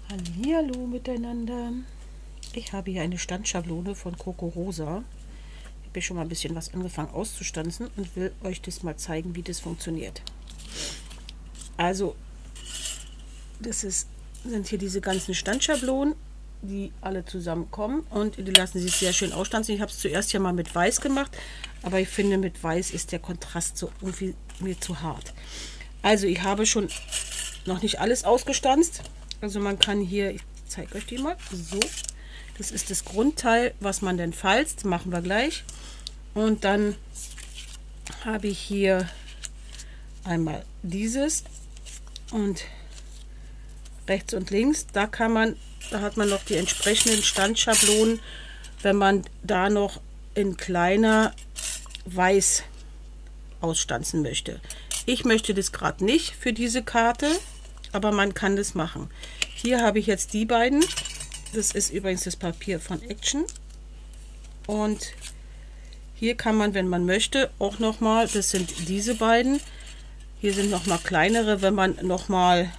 Hallihallo miteinander. Ich habe hier eine Standschablone von CocoRosa. Ich habe schon mal ein bisschen was angefangen auszustanzen und will euch das mal zeigen, wie das funktioniert. Also, sind hier diese ganzen Standschablonen, die alle zusammenkommen und die lassen sich sehr schön ausstanzen. Ich habe es zuerst ja mal mit Weiß gemacht, aber ich finde, mit Weiß ist der Kontrast so irgendwie mir zu hart. Also, ich habe schon noch nicht alles ausgestanzt. Also man kann hier, ich zeige euch die mal, so, das ist das Grundteil, was man dann falzt, machen wir gleich. Und dann habe ich hier einmal dieses und rechts und links, da hat man noch die entsprechenden Standschablonen, wenn man da noch in kleiner Weiß ausstanzen möchte. Ich möchte das gerade nicht für diese Karte, aber man kann das machen. Hier habe ich jetzt die beiden. Das ist übrigens das Papier von Action. Und hier kann man, wenn man möchte, auch noch mal, das sind diese beiden. Hier sind noch mal kleinere, wenn man noch mal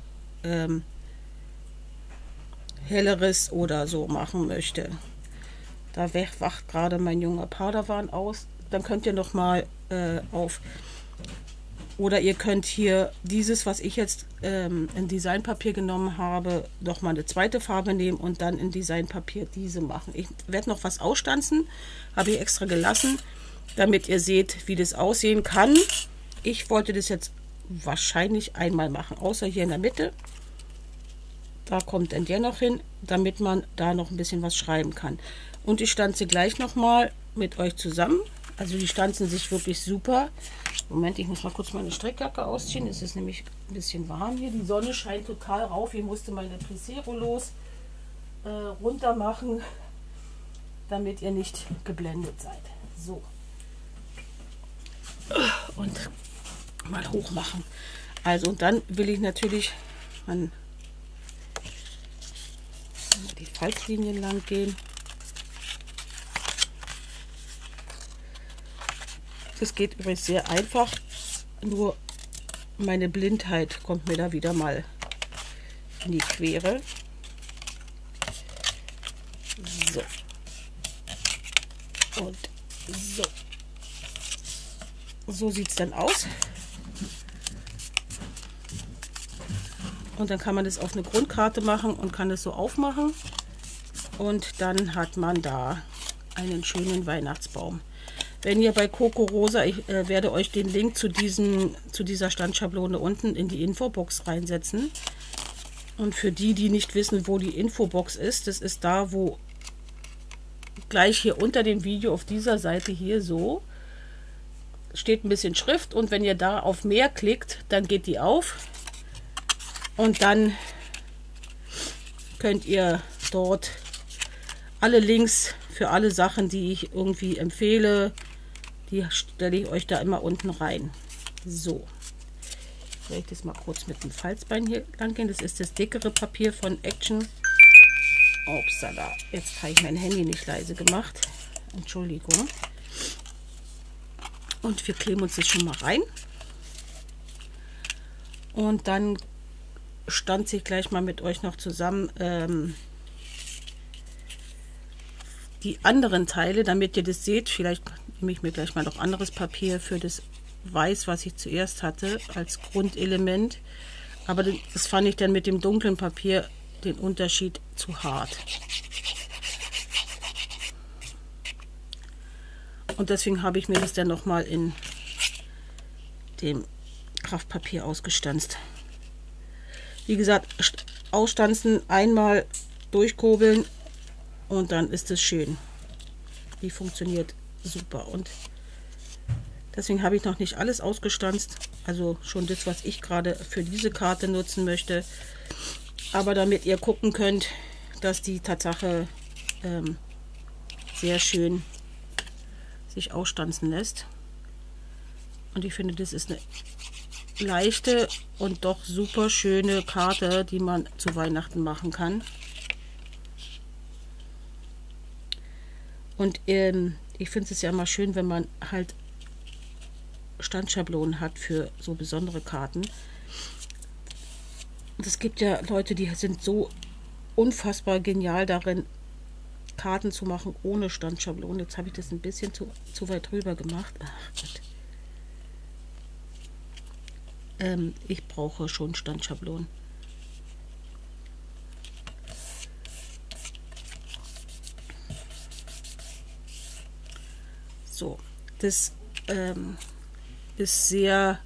helleres oder so machen möchte. Da wacht gerade mein junger Padawan aus. Dann könnt ihr noch mal auf. Oder ihr könnt hier dieses, was ich jetzt in Designpapier genommen habe, noch mal eine zweite Farbe nehmen und dann in Designpapier diese machen. Ich werde noch was ausstanzen, habe ich extra gelassen, damit ihr seht, wie das aussehen kann. Ich wollte das jetzt wahrscheinlich einmal machen, außer hier in der Mitte. Da kommt dann der noch hin, damit man da noch ein bisschen was schreiben kann. Und ich stanze gleich noch mal mit euch zusammen. Also die stanzen sich wirklich super. Moment, ich muss mal kurz meine Strickjacke ausziehen. Es ist nämlich ein bisschen warm hier. Die Sonne scheint total rauf. Ich musste meine Plissé-Rollos runter machen, damit ihr nicht geblendet seid. So. Und mal hoch machen. Also und dann will ich natürlich die Falzlinien lang gehen. Das geht übrigens sehr einfach, nur meine Blindheit kommt mir da wieder mal in die Quere. So. Und so. So sieht es dann aus. Und dann kann man das auf eine Grundkarte machen und kann es so aufmachen. Und dann hat man da einen schönen Weihnachtsbaum. Wenn ihr bei CocoRosa, ich werde euch den Link zu dieser Standschablone unten in die Infobox reinsetzen. Und für die, die nicht wissen, wo die Infobox ist, das ist da, wo gleich hier unter dem Video auf dieser Seite hier so steht ein bisschen Schrift. Und wenn ihr da auf mehr klickt, dann geht die auf. Und dann könnt ihr dort alle Links für alle Sachen, die ich irgendwie empfehle, die stelle ich euch da immer unten rein. So, ich werde das mal kurz mit dem Falzbein hier lang gehen. Das ist das dickere Papier von Action. Upsala, jetzt habe ich mein Handy nicht leise gemacht. Entschuldigung. Und wir kleben uns das schon mal rein. Und dann stanze ich gleich mal mit euch noch zusammen die anderen Teile, damit ihr das seht. Vielleicht nehme ich mir gleich mal noch anderes Papier für das Weiß, was ich zuerst hatte, als Grundelement. Aber das fand ich dann mit dem dunklen Papier den Unterschied zu hart. Und deswegen habe ich mir das dann nochmal in dem Kraftpapier ausgestanzt. Wie gesagt, ausstanzen, einmal durchkurbeln. Und dann ist es schön. Die funktioniert super. Und deswegen habe ich noch nicht alles ausgestanzt. Also schon das, was ich gerade für diese Karte nutzen möchte. Aber damit ihr gucken könnt, dass die Tatsache sehr schön sich ausstanzen lässt. Und ich finde, das ist eine leichte und doch super schöne Karte, die man zu Weihnachten machen kann. Und ich finde es ja immer schön, wenn man halt Standschablonen hat für so besondere Karten. Und es gibt ja Leute, die sind so unfassbar genial darin, Karten zu machen ohne Standschablone. Jetzt habe ich das ein bisschen zu weit rüber gemacht. Ach Gott. Ich brauche schon Standschablonen. So, das ist sehr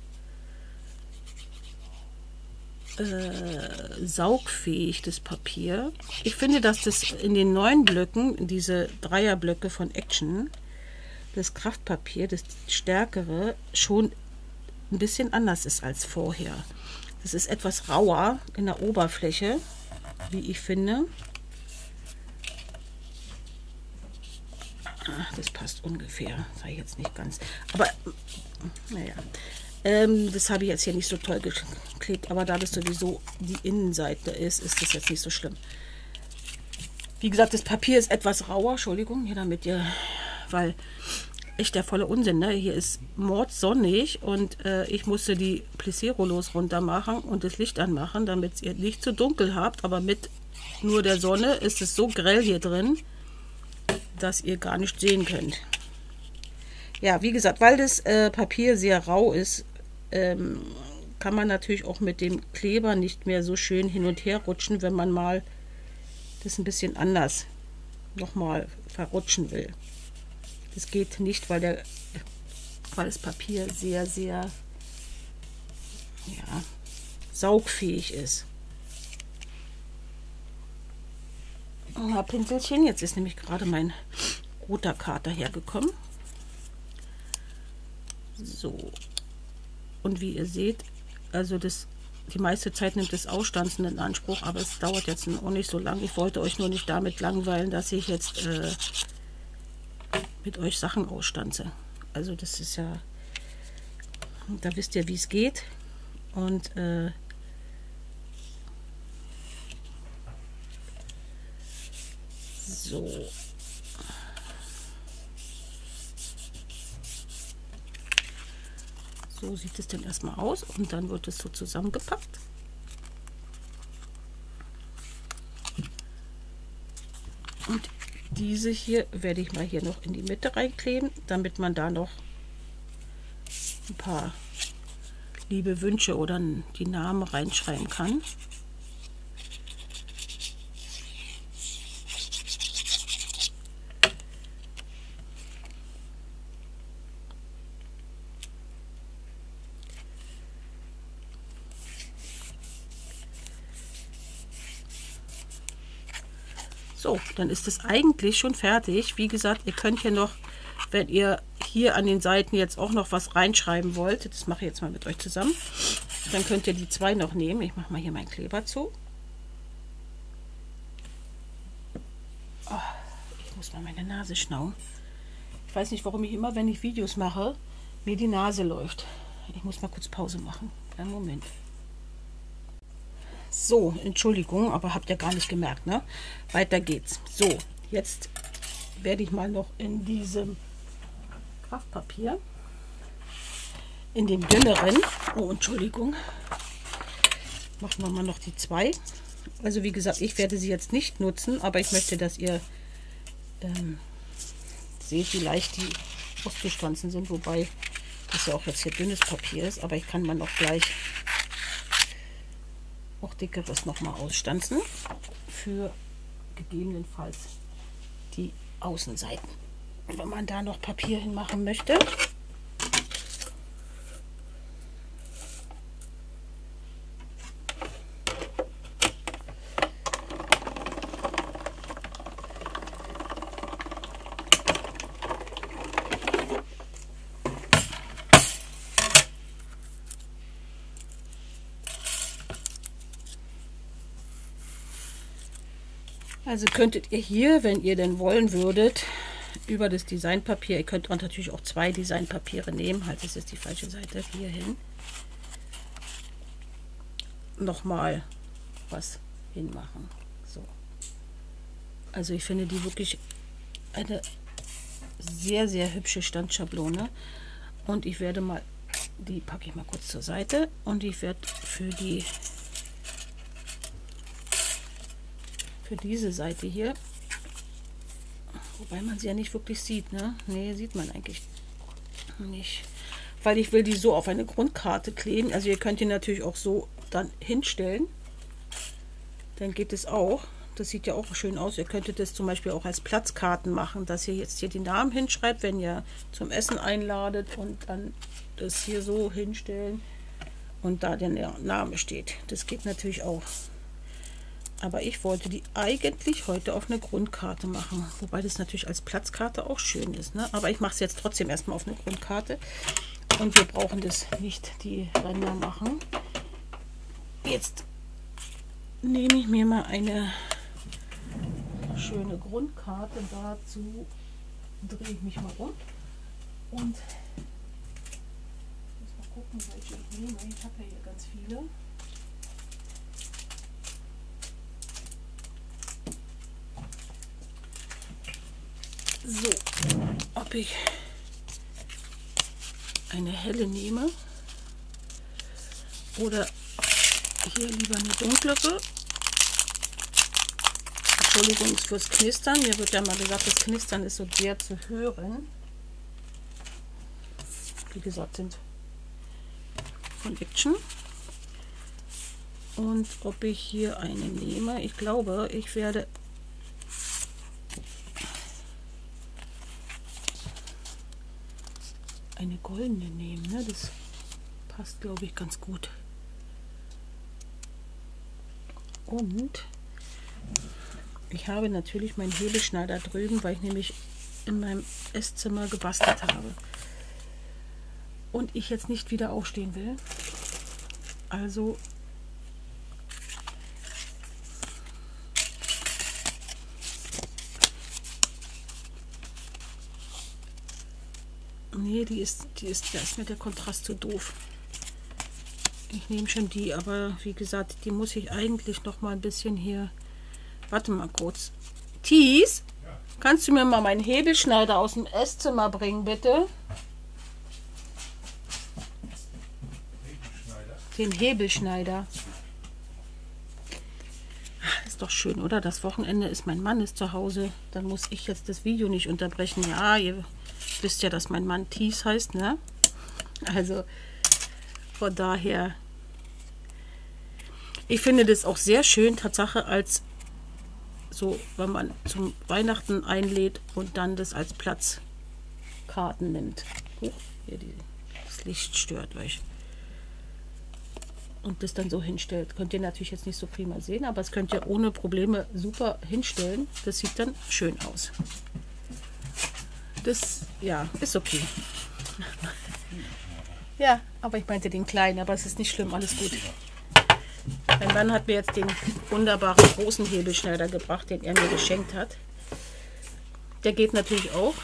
saugfähig, das Papier. Ich finde, dass das in den neuen Blöcken, diese Dreierblöcke von Action, das Kraftpapier, das stärkere, schon ein bisschen anders ist als vorher. Das ist etwas rauer in der Oberfläche, wie ich finde. Das passt ungefähr, sage ich jetzt nicht ganz. Aber naja, das habe ich jetzt hier nicht so toll geklebt. Aber da das sowieso die Innenseite ist, ist das jetzt nicht so schlimm. Wie gesagt, das Papier ist etwas rauer. Entschuldigung, hier damit ihr, weil echt der volle Unsinn, ne? Hier ist mordsonnig und ich musste die Plissé-Rollos runter machen und das Licht anmachen, damit ihr nicht zu dunkel habt. Aber mit nur der Sonne ist es so grell hier drin, dass ihr gar nicht sehen könnt. Ja, wie gesagt, weil das Papier sehr rau ist, kann man natürlich auch mit dem Kleber nicht mehr so schön hin und her rutschen, wenn man mal das ein bisschen anders nochmal verrutschen will. Das geht nicht, weil das Papier sehr, sehr saugfähig ist. Ja, Pinselchen, jetzt ist nämlich gerade mein roter Kater hergekommen. So. Und wie ihr seht, also die meiste Zeit nimmt das Ausstanzen in Anspruch, aber es dauert jetzt auch nicht so lang. Ich wollte euch nur nicht damit langweilen, dass ich jetzt mit euch Sachen ausstanze. Also das ist ja, da wisst ihr, wie es geht. Und so. So sieht es dann erstmal aus und dann wird es so zusammengepackt. Und diese hier werde ich mal hier noch in die Mitte reinkleben, damit man da noch ein paar liebe Wünsche oder die Namen reinschreiben kann. So, dann ist es eigentlich schon fertig. Wie gesagt, ihr könnt hier noch, wenn ihr hier an den Seiten jetzt auch noch was reinschreiben wollt, das mache ich jetzt mal mit euch zusammen, dann könnt ihr die zwei noch nehmen. Ich mache mal hier meinen Kleber zu. Oh, ich muss mal meine Nase schnauen. Ich weiß nicht, warum ich immer, wenn ich Videos mache, mir die Nase läuft. Ich muss mal kurz Pause machen. Einen Moment. So, Entschuldigung, aber habt ihr gar nicht gemerkt, ne? Weiter geht's. So, jetzt werde ich mal noch in diesem Kraftpapier, in dem dünneren, oh, Entschuldigung, machen wir mal noch die zwei. Also wie gesagt, ich werde sie jetzt nicht nutzen, aber ich möchte, dass ihr seht, wie leicht die auszustanzen sind, wobei das ja auch jetzt hier dünnes Papier ist, aber ich kann man noch gleich auch dickeres noch mal ausstanzen für gegebenenfalls die Außenseiten, wenn man da noch Papier hinmachen möchte. Also könntet ihr hier, wenn ihr denn wollen würdet, über das Designpapier, ihr könnt auch natürlich auch zwei Designpapiere nehmen, halt, das ist die falsche Seite, hier hin, nochmal was hinmachen. So. Also ich finde die wirklich eine sehr, sehr hübsche Standschablone und ich werde mal, die packe ich mal kurz zur Seite und ich werde für die für diese Seite hier. Wobei man sie ja nicht wirklich sieht, ne? Nee, sieht man eigentlich nicht. Weil ich will die so auf eine Grundkarte kleben. Also ihr könnt die natürlich auch so dann hinstellen. Dann geht es auch. Das sieht ja auch schön aus. Ihr könntet das zum Beispiel auch als Platzkarten machen, dass ihr jetzt hier die Namen hinschreibt, wenn ihr zum Essen einladet und dann das hier so hinstellen und da der Name steht. Das geht natürlich auch. Aber ich wollte die eigentlich heute auf eine Grundkarte machen. Wobei das natürlich als Platzkarte auch schön ist, ne? Aber ich mache es jetzt trotzdem erstmal auf eine Grundkarte. Und wir brauchen das nicht die Ränder machen. Jetzt nehme ich mir mal eine schöne Grundkarte. Dazu drehe ich mich mal um. Und muss mal gucken, welche ich nehme. Ich habe ja hier ganz viele. So, ob ich eine helle nehme oder hier lieber eine dunklere. Entschuldigung fürs Knistern. Mir wird ja mal gesagt, das Knistern ist so sehr zu hören. Wie gesagt, sind von Action. Und ob ich hier eine nehme, ich glaube, ich werde eine goldene nehmen, ne? Das passt, glaube ich, ganz gut. Und ich habe natürlich meinen Hebelschneider drüben, weil ich nämlich in meinem Esszimmer gebastelt habe. Und ich jetzt nicht wieder aufstehen will. Also nee, da ist mir der Kontrast zu doof. Ich nehme schon die, aber wie gesagt, die muss ich eigentlich noch mal ein bisschen hier. Warte mal kurz. Thies, ja. Kannst du mir mal meinen Hebelschneider aus dem Esszimmer bringen, bitte? Den Hebelschneider. Ist doch schön, oder? Das Wochenende ist, mein Mann ist zu Hause. Dann muss ich jetzt das Video nicht unterbrechen. Ja, ihr wisst ja, dass mein Mann Thies heißt, ne? Also von daher. Ich finde das auch sehr schön, Tatsache, als so, wenn man zum Weihnachten einlädt und dann das als Platzkarten nimmt. Hier das Licht stört euch. Und das dann so hinstellt. Könnt ihr natürlich jetzt nicht so prima sehen, aber es könnt ihr ohne Probleme super hinstellen. Das sieht dann schön aus. Das, ja, ist okay. Ja, aber ich meinte den kleinen, aber es ist nicht schlimm, alles gut. Mein Mann hat mir jetzt den wunderbaren großen Hebelschneider gebracht, den er mir geschenkt hat. Der geht natürlich auch.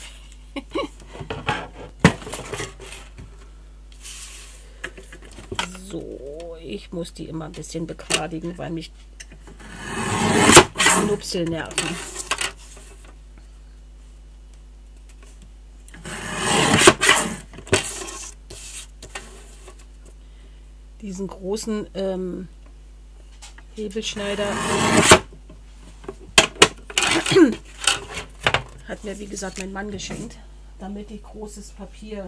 So, ich muss die immer ein bisschen begradigen, weil mich Nupsel nerven. Diesen großen Hebelschneider hat mir, wie gesagt, mein Mann geschenkt, damit ich großes Papier,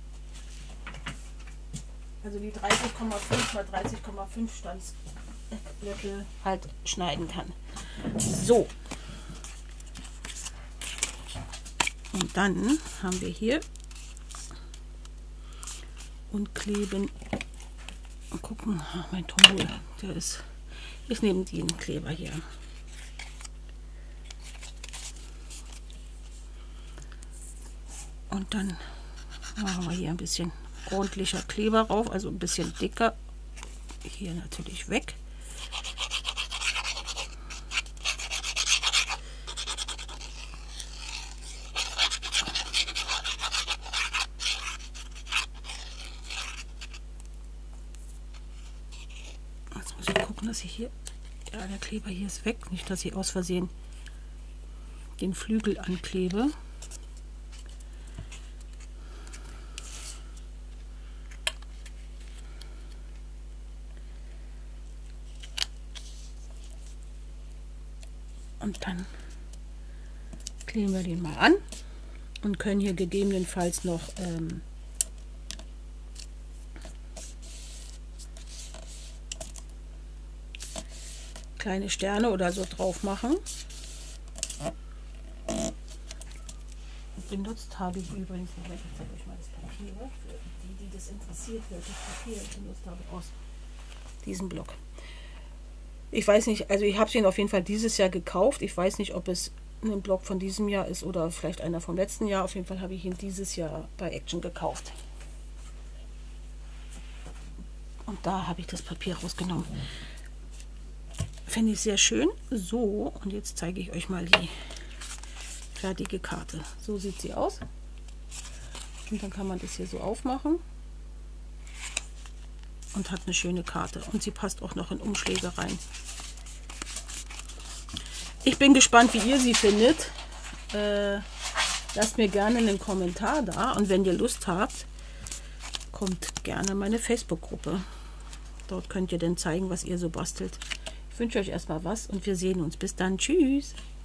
also die 30,5 mal 30,5 Standsblöcke halt schneiden kann. So. Und dann haben wir hier und kleben. Und gucken, mein Tombol, der ist. Ich nehme den Kleber hier. Und dann machen wir hier ein bisschen ordentlicher Kleber rauf, also ein bisschen dicker. Hier natürlich weg. Jetzt muss ich gucken, dass ich hier, ja, der Kleber hier ist weg, nicht, dass ich aus Versehen den Flügel anklebe. Und dann kleben wir den mal an und können hier gegebenenfalls noch kleine Sterne oder so drauf machen. Benutzt habe ich übrigens, Moment, ich zeige euch mal das Papier, für die, die das interessiert, welches Papier ich benutzt habe aus diesem Block. Ich weiß nicht, also ich habe ihn auf jeden Fall dieses Jahr gekauft. Ich weiß nicht, ob es ein Block von diesem Jahr ist oder vielleicht einer vom letzten Jahr. Auf jeden Fall habe ich ihn dieses Jahr bei Action gekauft. Und da habe ich das Papier rausgenommen. Finde ich sehr schön. So, und jetzt zeige ich euch mal die fertige Karte. So sieht sie aus. Und dann kann man das hier so aufmachen. Und hat eine schöne Karte. Und sie passt auch noch in Umschläge rein. Ich bin gespannt, wie ihr sie findet. Lasst mir gerne einen Kommentar da. Und wenn ihr Lust habt, kommt gerne in meine Facebook-Gruppe. Dort könnt ihr dann zeigen, was ihr so bastelt. Ich wünsche euch erstmal was und wir sehen uns. Bis dann. Tschüss.